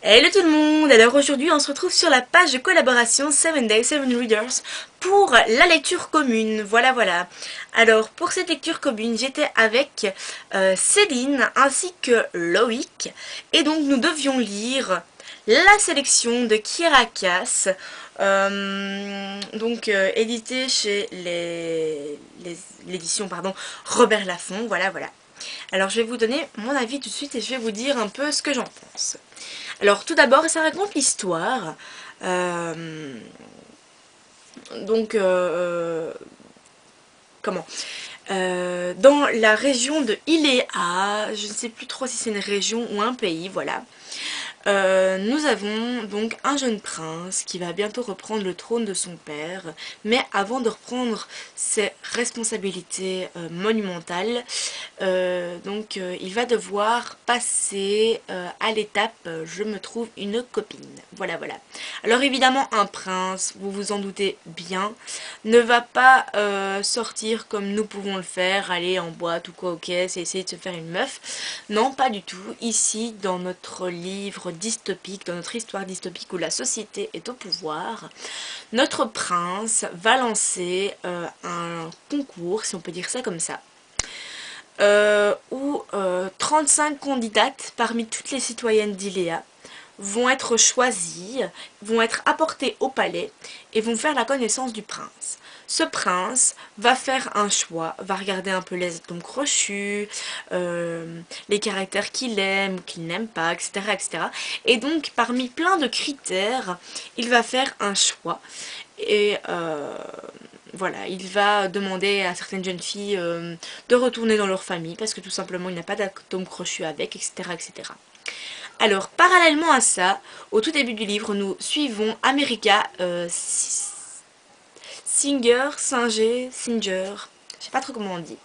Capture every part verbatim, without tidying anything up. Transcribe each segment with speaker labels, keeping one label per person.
Speaker 1: Hello tout le monde. Alors aujourd'hui on se retrouve sur la page de collaboration seven Days, seven Readers pour la lecture commune, voilà voilà. Alors pour cette lecture commune j'étais avec euh, Céline ainsi que Loïc et donc nous devions lire la sélection de Kiera Cass, euh, donc euh, édité chez les l'édition pardon Robert Laffont, voilà voilà. Alors je vais vous donner mon avis tout de suite et je vais vous dire un peu ce que j'en pense. Alors tout d'abord ça raconte l'histoire euh, donc euh, comment euh, dans la région de Iléa, je ne sais plus trop si c'est une région ou un pays, voilà. Euh, nous avons donc un jeune prince qui va bientôt reprendre le trône de son père, mais avant de reprendre ses responsabilités euh, monumentales, euh, donc euh, il va devoir passer euh, à l'étape euh, je me trouve une copine. Voilà voilà. Alors évidemment un prince, vous vous en doutez bien, ne va pas euh, sortir comme nous pouvons le faire, aller en boîte ou quoi au caisse et essayer de se faire une meuf. Non, pas du tout. Ici, dans notre livre dystopique, dans notre histoire dystopique où la société est au pouvoir, notre prince va lancer euh, un concours, si on peut dire ça comme ça, euh, où euh, trente-cinq candidates parmi toutes les citoyennes d'Iléa vont être choisies, vont être apportées au palais et vont faire la connaissance du prince. Ce prince va faire un choix, va regarder un peu les atomes crochus, euh, les caractères qu'il aime ou qu'il n'aime pas, et cetera, et cetera. Et donc, parmi plein de critères, il va faire un choix. Et euh, voilà, il va demander à certaines jeunes filles euh, de retourner dans leur famille parce que tout simplement, il n'a pas d'atomes crochus avec, et cetera, et cetera. Alors, parallèlement à ça, au tout début du livre, nous suivons America euh, Singer, Singer, Singer, je sais pas trop comment on dit,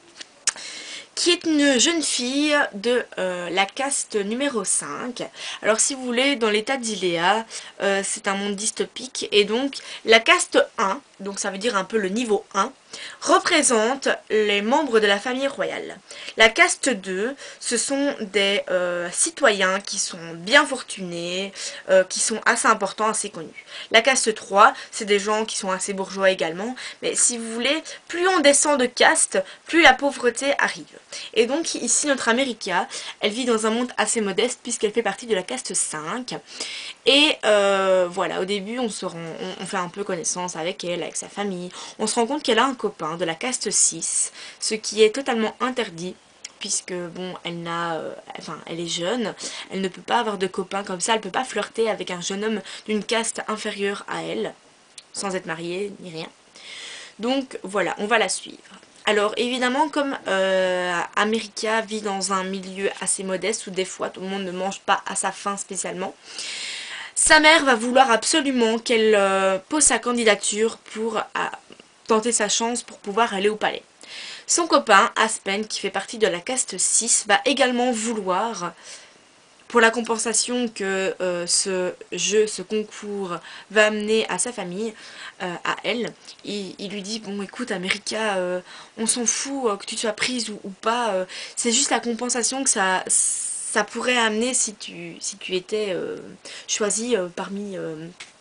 Speaker 1: qui est une jeune fille de euh, la caste numéro cinq. Alors si vous voulez, dans l'état d'Iléa, euh, c'est un monde dystopique, et donc la caste un, donc ça veut dire un peu le niveau un, représente les membres de la famille royale. La caste deux, ce sont des euh, citoyens qui sont bien fortunés, euh, qui sont assez importants, assez connus. La caste trois, c'est des gens qui sont assez bourgeois également, mais si vous voulez, plus on descend de caste, plus la pauvreté arrive. Et donc ici notre America, elle vit dans un monde assez modeste puisqu'elle fait partie de la caste cinq. Et euh, voilà, au début on, se rend, on, on fait un peu connaissance avec elle, avec sa famille. On se rend compte qu'elle a un copain de la caste six, ce qui est totalement interdit puisque bon, elle n'a, euh, enfin, elle est jeune, elle ne peut pas avoir de copain comme ça, elle ne peut pas flirter avec un jeune homme d'une caste inférieure à elle, sans être mariée ni rien. Donc voilà, on va la suivre. Alors évidemment, comme euh, America vit dans un milieu assez modeste où des fois tout le monde ne mange pas à sa faim spécialement, sa mère va vouloir absolument qu'elle euh, pose sa candidature pour euh, tenter sa chance pour pouvoir aller au palais. Son copain, Aspen, qui fait partie de la caste six, va également vouloir, pour la compensation que euh, ce jeu, ce concours va amener à sa famille, euh, à elle, il, il lui dit, bon écoute America, euh, on s'en fout euh, que tu sois prise ou, ou pas, euh, c'est juste la compensation que ça, ça pourrait amener si tu, si tu étais euh, choisie euh, parmi, euh,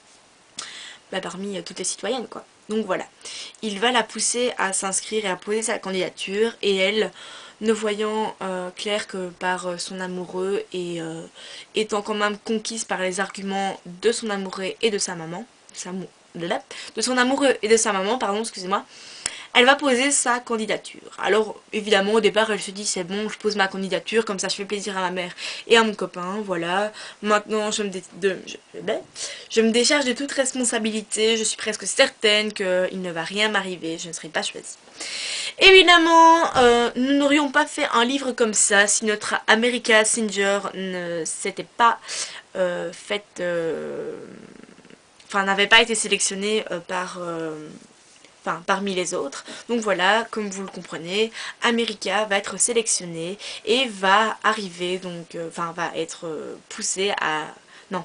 Speaker 1: bah, parmi euh, toutes les citoyennes quoi. Donc voilà, il va la pousser à s'inscrire et à poser sa candidature et elle, ne voyant euh, clair que par euh, son amoureux et euh, étant quand même conquise par les arguments de son amoureux et de sa maman, sa de son amoureux et de sa maman, pardon, excusez-moi, elle va poser sa candidature. Alors évidemment au départ elle se dit c'est bon, je pose ma candidature, comme ça je fais plaisir à ma mère et à mon copain, voilà. Maintenant je me, dé de, je, je me décharge de toute responsabilité, je suis presque certaine qu'il ne va rien m'arriver, je ne serai pas choisie. Évidemment, euh, nous n'aurions pas fait un livre comme ça si notre America Singer ne s'était pas euh, faite... Euh, enfin, n'avait pas été sélectionnée euh, par... Euh, Enfin, parmi les autres. Donc voilà, comme vous le comprenez, America va être sélectionnée et va arriver, donc, euh, enfin, va être euh, poussée à... Non.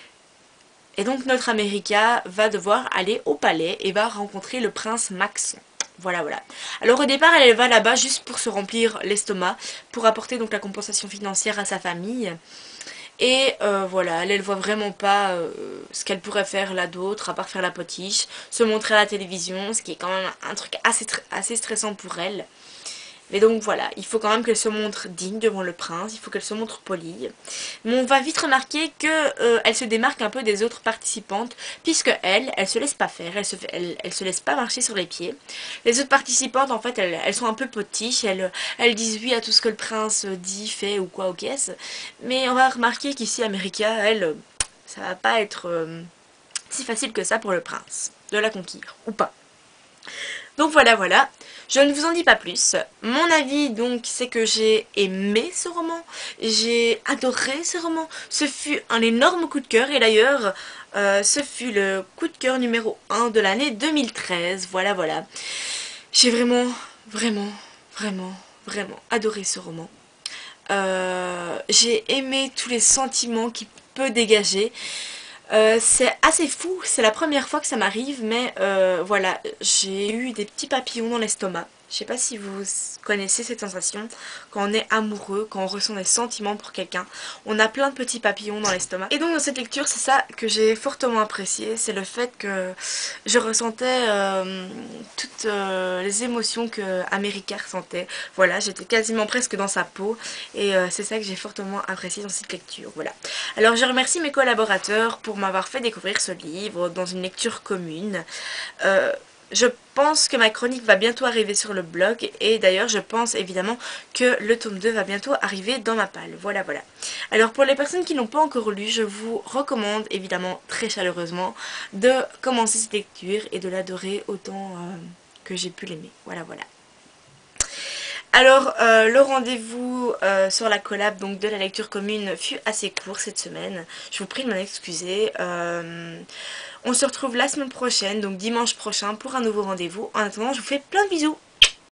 Speaker 1: Et donc notre America va devoir aller au palais et va rencontrer le prince Maxon. Voilà, voilà. Alors au départ, elle va là-bas juste pour se remplir l'estomac, pour apporter donc la compensation financière à sa famille. Et euh, voilà, elle, elle voit vraiment pas euh, ce qu'elle pourrait faire là d'autre, à part faire la potiche, se montrer à la télévision, ce qui est quand même un truc assez, assez stressant pour elle. Mais donc voilà, il faut quand même qu'elle se montre digne devant le prince, il faut qu'elle se montre polie. Mais on va vite remarquer qu'elle euh, se démarque un peu des autres participantes, puisque elle, elle se laisse pas faire, elle se, fait, elle, elle se laisse pas marcher sur les pieds. Les autres participantes, en fait, elles, elles sont un peu potiches, elles, elles disent oui à tout ce que le prince dit, fait ou quoi aux caisses. Mais on va remarquer qu'ici, America, elle, ça va pas être euh, si facile que ça pour le prince, de la conquérir, ou pas. Donc voilà, voilà. Je ne vous en dis pas plus. Mon avis, donc, c'est que j'ai aimé ce roman. J'ai adoré ce roman. Ce fut un énorme coup de cœur. Et d'ailleurs, euh, ce fut le coup de cœur numéro un de l'année deux mille treize. Voilà, voilà. J'ai vraiment, vraiment, vraiment, vraiment adoré ce roman. Euh, j'ai aimé tous les sentiments qu'il peut dégager. Euh, c'est assez fou, c'est la première fois que ça m'arrive, mais euh, voilà, j'ai eu des petits papillons dans l'estomac. Je sais pas si vous connaissez cette sensation, quand on est amoureux, quand on ressent des sentiments pour quelqu'un, on a plein de petits papillons dans l'estomac. Et donc dans cette lecture, c'est ça que j'ai fortement apprécié, c'est le fait que je ressentais euh, toutes euh, les émotions que America ressentait. Voilà, j'étais quasiment presque dans sa peau, et euh, c'est ça que j'ai fortement apprécié dans cette lecture. Voilà. Alors je remercie mes collaborateurs pour m'avoir fait découvrir ce livre dans une lecture commune. Euh, je pense que ma chronique va bientôt arriver sur le blog et d'ailleurs je pense évidemment que le tome deux va bientôt arriver dans ma palle. Voilà, voilà. Alors pour les personnes qui n'ont pas encore lu, je vous recommande évidemment très chaleureusement de commencer cette lecture et de l'adorer autant euh, que j'ai pu l'aimer. Voilà, voilà. Alors, euh, le rendez-vous euh, sur la collab donc de la lecture commune fut assez court cette semaine. Je vous prie de m'en excuser. Euh, on se retrouve la semaine prochaine, donc dimanche prochain, pour un nouveau rendez-vous. En attendant, je vous fais plein de bisous.